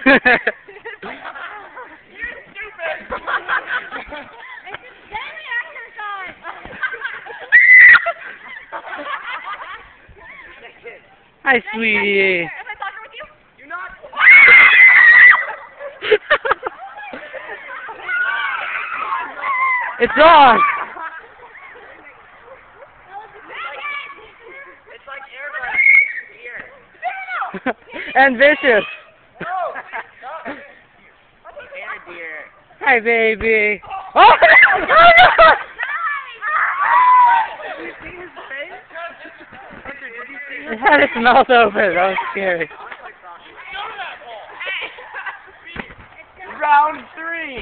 You're stupid. It's just daily exercise. Hi, sweetie. Am I talking with you? You're not. It's on. It's like airbrush here. And vicious. And deer. Hi, baby. Oh, oh no! Did you see his face? Hunter, did you see It had its mouth open. That was scary. Round 3.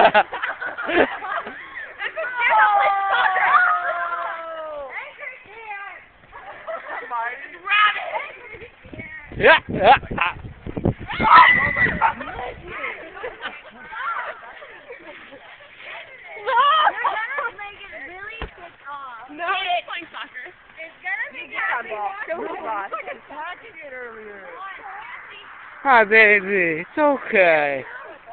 Yeah. Yeah. No, it's playing soccer. It's gonna be Hi, baby. It's okay.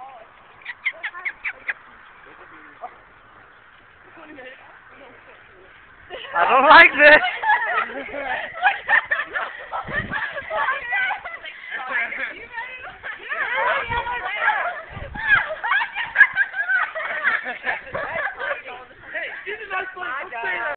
I don't like this.